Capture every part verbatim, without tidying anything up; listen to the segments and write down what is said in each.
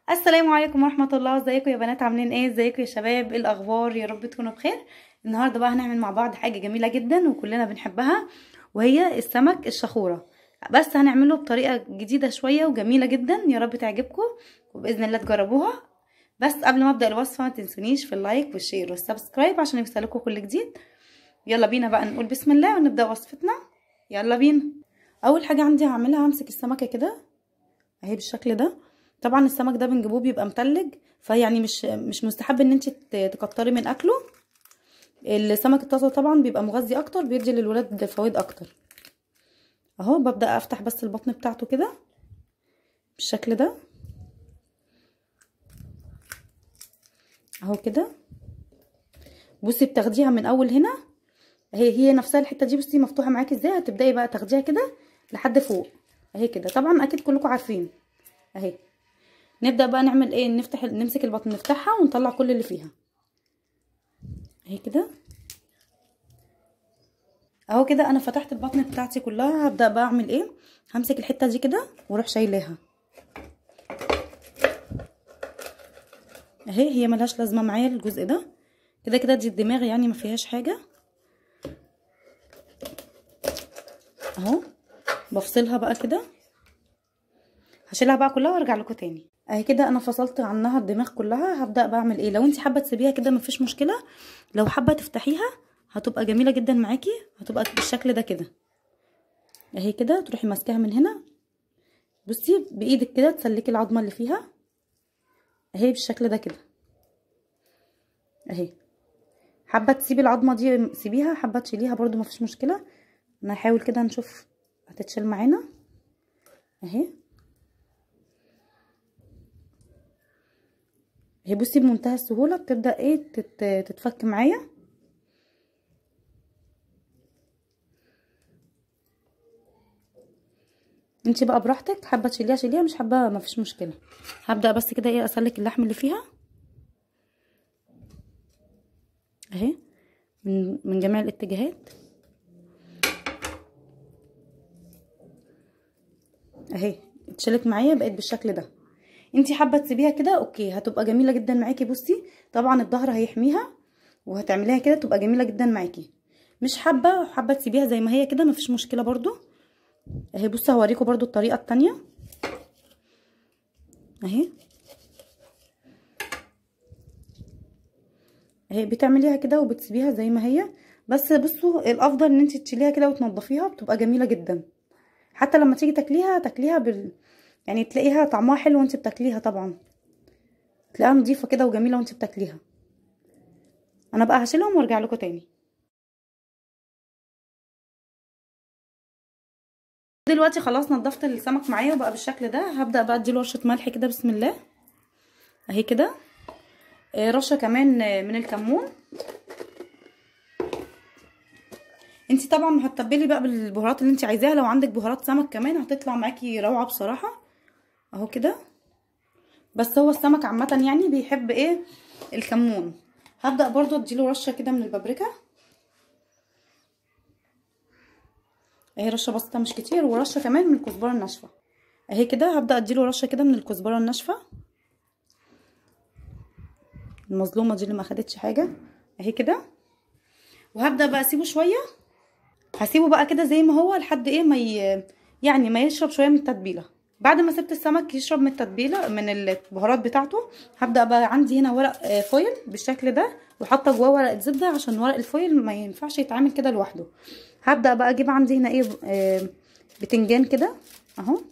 السلام عليكم ورحمه الله. ازيكم يا بنات؟ عاملين ايه؟ ازيكم يا شباب؟ ايه الاخبار؟ يا رب تكونوا بخير. النهارده بقى هنعمل مع بعض حاجه جميله جدا وكلنا بنحبها، وهي السمك الشخوره. بس هنعمله بطريقه جديده شويه وجميله جدا، يا رب تعجبكم وباذن الله تجربوها. بس قبل ما ابدا الوصفه ما تنسونيش في اللايك والشير والسبسكرايب عشان يوصلكم كل جديد. يلا بينا بقى نقول بسم الله ونبدا وصفتنا. يلا بينا. اول حاجه عندي هعملها همسك السمكه كده اهي بالشكل ده. طبعا السمك ده بنجيبوه بيبقى متلج، فيعني مش مش مستحب ان انت تكتري من اكله. السمك الطازه طبعا بيبقى مغذي اكتر، بيدي للولاد فوائد اكتر. اهو ببدا افتح بس البطن بتاعته كده بالشكل ده اهو كده. بصي بتاخديها من اول هنا، هي هي نفسها الحته دي بصي مفتوحه معاكي ازاي، هتبداي بقى تاخديها كده لحد فوق اهي كده. طبعا اكيد كلكم عارفين اهي. نبدا بقى نعمل ايه؟ نفتح نمسك البطن نفتحها ونطلع كل اللي فيها اهي كده اهو كده. انا فتحت البطن بتاعتي كلها، هبدا بقى اعمل ايه؟ همسك الحته دي كده واروح شايلاها اهي. هي ملهاش لازمه معايا الجزء ده كده كده، دي الدماغ يعني ما فيهاش حاجه اهو. بفصلها بقى كده، هشيلها بقى كلها وارجع لكم تاني اهي كده. انا فصلت عنها الدماغ كلها. هبدا بعمل ايه؟ لو انت حابه تسيبيها كده مفيش مشكله، لو حابه تفتحيها هتبقى جميله جدا معاكي، هتبقى بالشكل ده كده اهي كده. تروحي ماسكاها من هنا بصي بايدك كده، تسلكي العظمه اللي فيها اهي بالشكل ده كده اهي. حابه تسيبي العظمه دي سيبيها، حابه تشيليها برده مفيش مشكله. انا هحاول كده نشوف هتتشال معانا اهي اهي. بصي بمنتهى السهوله بتبدا ايه تتفك معايا. انتي بقى براحتك، حابه تشيليها شيليها، مش حابه مفيش مشكله. هبدا بس كده ايه اسلك اللحم اللي فيها اهي من من جميع الاتجاهات اهي. اتشالت معايا بقت بالشكل ده. انتي حابه تسيبيها كده اوكي، هتبقى جميله جدا معاكي. بصي طبعا الظهر هيحميها وهتعمليها كده تبقى جميله جدا معاكي. مش حابه حابه تسيبيها زي ما هي كده مفيش مشكله برضو اهي. بصي هوريكم برضو الطريقه التانية اهي اهي. بتعمليها كده وبتسيبيها زي ما هي. بس بصوا الافضل ان انت تشيليها كده وتنضفيها، بتبقى جميله جدا. حتى لما تيجي تاكليها تاكليها بال يعني تلاقيها طعمها حلو وانت بتاكليها، طبعا تلاقيها نظيفه كده وجميله وانت بتاكليها. انا بقى هشيلهم وارجع لكم تاني. دلوقتي خلاص نضفت السمك معايا وبقى بالشكل ده. هبدا بقى اديله رشه ملح كده بسم الله اهي كده. رشه كمان من الكمون. انتي طبعا هتتبلي بقى بالبهارات اللي انتي عايزاها، لو عندك بهارات سمك كمان هتطلع معاكي روعه بصراحه اهو كده. بس هو السمك عامه يعني بيحب ايه؟ الكمون. هبدا برضو اديله رشه كده من البابريكا اهي، رشه بسيطه مش كتير، ورشه كمان من الكزبره الناشفه اهي كده. هبدا اديله رشه كده من الكزبره الناشفه المظلومه دي اللي ما خدتش حاجه اهي كده. وهبدا بقى اسيبه شويه، هسيبه بقى كده زي ما هو لحد ايه ما ي... يعني ما يشرب شويه من التتبيله. بعد ما سبت السمك يشرب من التتبيله من البهارات بتاعته، هبدا بقى عندي هنا ورق فويل بالشكل ده وحاطه جواه ورقه زبده عشان ورق الفويل ما ينفعش يتعمل كده لوحده. هبدا بقى اجيب عندي هنا ايه آه بتنجان كده اهو.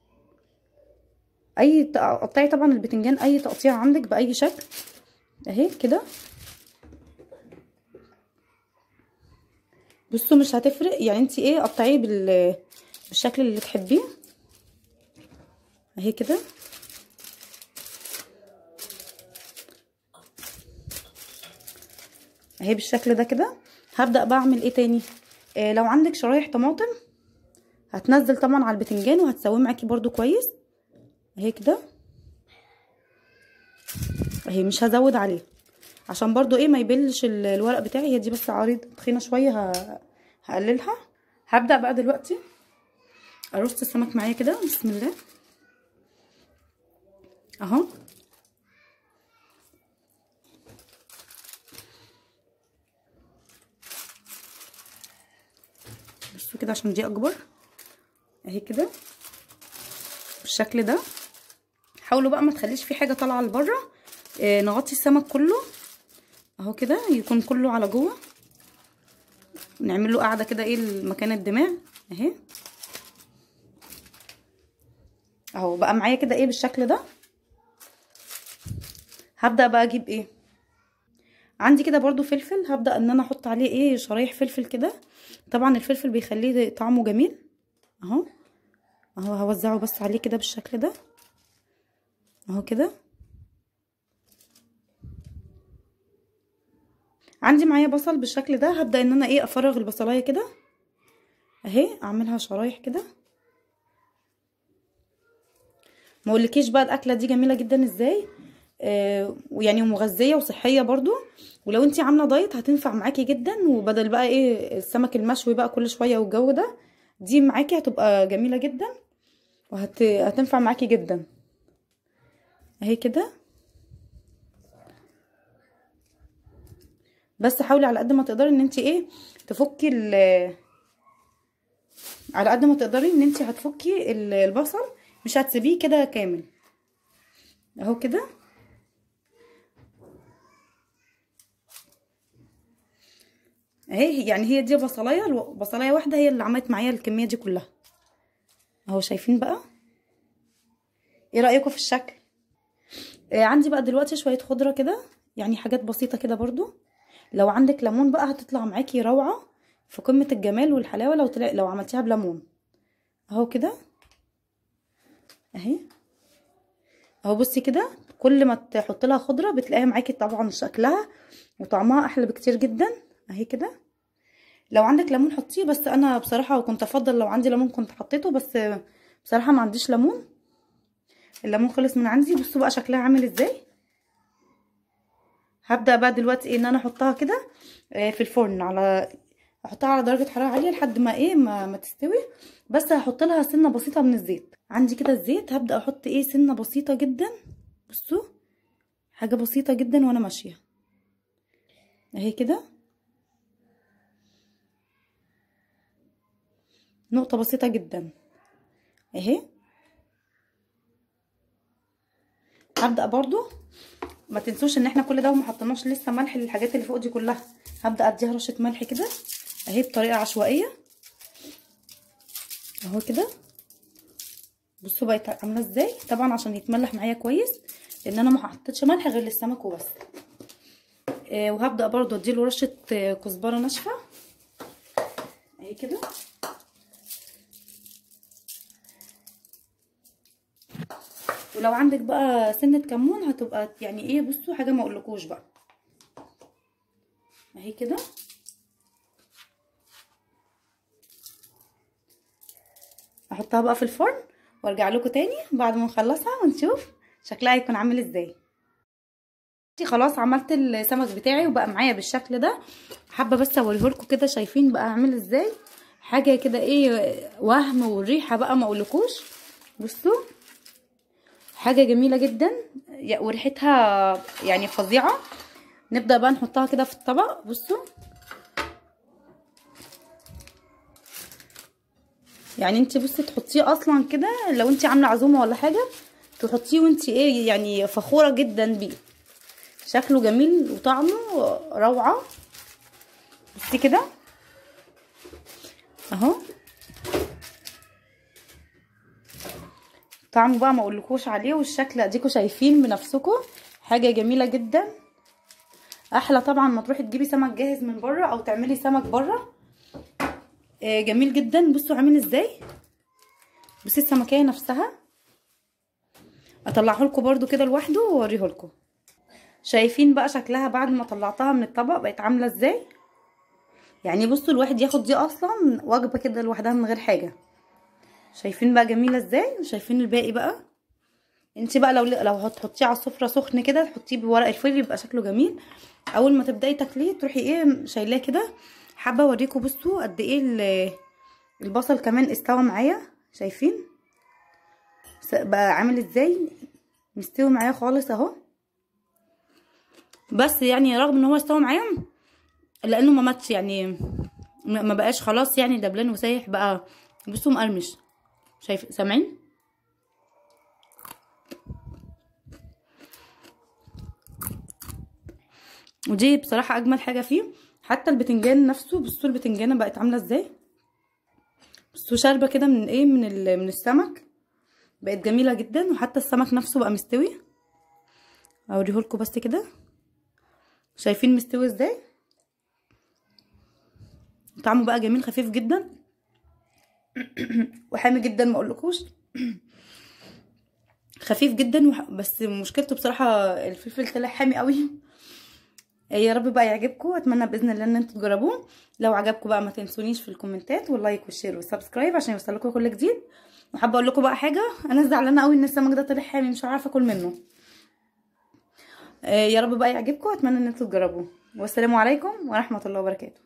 اي قطعي طبعا البتنجان اي تقطيع عندك باي شكل اهي كده. بصوا مش هتفرق يعني انتي ايه قطعيه بال بالشكل اللي تحبيه اهي كده اهي بالشكل ده كده. هبدا بقى اعمل ايه تاني؟ آه لو عندك شرايح طماطم هتنزل طبعا على البتنجان وهتسويه معاكي برده كويس اهي كده اهي. مش هزود عليه عشان برضو ايه ما يبلش الورق بتاعي. هي دي بس عريض تخينه شويه هقللها. هبدا بقى دلوقتي ارص السمك معايا كده بسم الله اهو. كده عشان دي اكبر اهي كده بالشكل ده. حاولوا بقى ما تخليش في حاجه طالعه لبره. آه نغطي السمك كله اهو كده يكون كله على جوه. نعمل له قاعده كده ايه مكان الدماغ اهي اهو بقى معايا كده ايه بالشكل ده. هبدا بقى اجيب ايه عندي كده برضو فلفل. هبدا ان انا احط عليه ايه شرايح فلفل كده. طبعا الفلفل بيخليه طعمه جميل اهو اهو. هوزعه بس عليه كده بالشكل ده اهو كده. عندي معايا بصل بالشكل ده. هبدا ان انا ايه افرغ البصلايه كده اهي اعملها شرايح كده. ما اقولكيش بقى الاكله دي جميله جدا ازاي آه ويعني مغذيه وصحيه برضو. ولو انتي عامله دايت هتنفع معاكي جدا. وبدل بقى ايه السمك المشوي بقى كل شويه والجو ده دي معاكي هتبقى جميله جدا وهتنفع معاكي جدا اهي كده. بس حاولي على قد ما تقدري ان انتي ايه تفكي ال على قد ما تقدري ان انتي هتفكي البصل مش هتسيبيه كده كامل اهو كده. اهي يعني هي دي بصلايه بصلايه واحده هي اللي عملت معايا الكميه دي كلها اهو. شايفين بقى ايه رايكم في الشكل؟ آه عندي بقى دلوقتي شويه خضره كده يعني حاجات بسيطه كده برضو. لو عندك ليمون بقى هتطلع معاكي روعه في قمه الجمال والحلاوه لو طلع لو عملتيها بليمون اهو كده اهي اهو. بصي كده كل ما تحط لها خضره بتلاقيها معاكي طبعا شكلها وطعمها احلى بكتير جدا اهي كده. لو عندك ليمون حطيه بس انا بصراحه كنت افضل لو عندي ليمون كنت حطيته بس بصراحه ما عنديش ليمون. الليمون خلص من عندي. بصوا بقى شكلها عامل ازاي. هبدا بقى دلوقتي ايه ان انا احطها كده في الفرن على احطها على درجه حراره عاليه لحد ما ايه ما, ما تستوي. بس هحط لها سنه بسيطه من الزيت. عندي كده الزيت هبدا احط ايه سنه بسيطه جدا. بصوا حاجه بسيطه جدا وانا ماشيه اهي كده. نقطه بسيطه جدا اهي. هبدا برضو ما تنسوش ان احنا كل ده وما حطيناش لسه ملح للحاجات اللي فوق دي كلها. هبدا اديها رشه ملح كده اهي بطريقه عشوائيه اهو كده. بصوا بقت عامله ازاي. طبعا عشان يتملح معايا كويس لان انا ما حطيتش ملح غير للسمك وبس. آه وهبدا برضو اديله رشه آه كزبره ناشفه اهي كده. ولو عندك بقى سنه كمون هتبقى يعني ايه بصوا حاجه ما اقولكوش بقى اهي كده. احطها بقى في الفرن وارجع لكم تاني بعد ما نخلصها ونشوف شكلها هيكون عامل ازاي. خلاص عملت السمك بتاعي وبقى معايا بالشكل ده. حابه بس اوريهولكم كده. شايفين بقى عامل ازاي حاجه كده ايه وهم والريحه بقى ما اقولكوش. بصوا حاجه جميله جدا وريحتها يعني فظيعه. نبدا بقى نحطها كده في الطبق. بصوا يعني انت بصي تحطيه اصلا كده لو انت عامله عزومه ولا حاجه تحطيه وانت ايه يعني فخوره جدا بيه. شكله جميل وطعمه روعه. بصي كده اهو. طعمه بقى ما اقولكوش عليه. والشكل اديكوا شايفين بنفسكم حاجه جميله جدا. احلى طبعا ما تروحي تجيبي سمك جاهز من بره او تعملي سمك بره. آه جميل جدا. بصوا عامل ازاي. بصي السمكيه نفسها اطلعه لكم برده كده لوحده واوريه لكم. شايفين بقى شكلها بعد ما طلعتها من الطبق بقت عامله ازاي. يعني بصوا الواحد ياخد دي اصلا وجبه كده لوحدها من غير حاجه. شايفين بقى جميله ازاي. شايفين الباقي بقى. انت بقى لو لو هتحطيه على السفره سخن كده تحطيه بورق الفويل يبقى شكله جميل. اول ما تبداي تاكليه تروحي ايه شايلاه كده. حابه اوريكم بصوا قد ايه البصل كمان استوى معايا. شايفين بقى عامل ازاي مستوي معايا خالص اهو. بس يعني رغم ان هو استوى معايا لانه ما ماتش يعني ما بقاش خلاص يعني دبلان وسايح بقى. بصوا مقرمش، شايف سامعين؟ ودي بصراحه اجمل حاجه فيه. حتى البتنجان نفسه، بصوا البتنجانه بقت عامله ازاي، بصوا شاربه كده من ايه، من من السمك، بقت جميله جدا. وحتى السمك نفسه بقى مستوي، اوريهولكوا بس كده، شايفين مستوي ازاي؟ طعمه بقى جميل، خفيف جدا وحامي جدا، ما اقولكوش خفيف جدا وح... بس مشكلته بصراحه الفلفل طلع حامي قوي. يا رب بقى يعجبكم، اتمنى باذن الله ان انتوا تجربوه. لو عجبكم بقى ما تنسونيش في الكومنتات واللايك والشير والسبسكرايب عشان يوصلكوا كل جديد. وحابه اقول لكم بقى حاجه، انا زعلانه قوي ان السمك ده طلع حامي، مش عارفه اكل منه. يا رب بقى يعجبكم، اتمنى ان انتوا تجربوه. والسلام عليكم ورحمه الله وبركاته.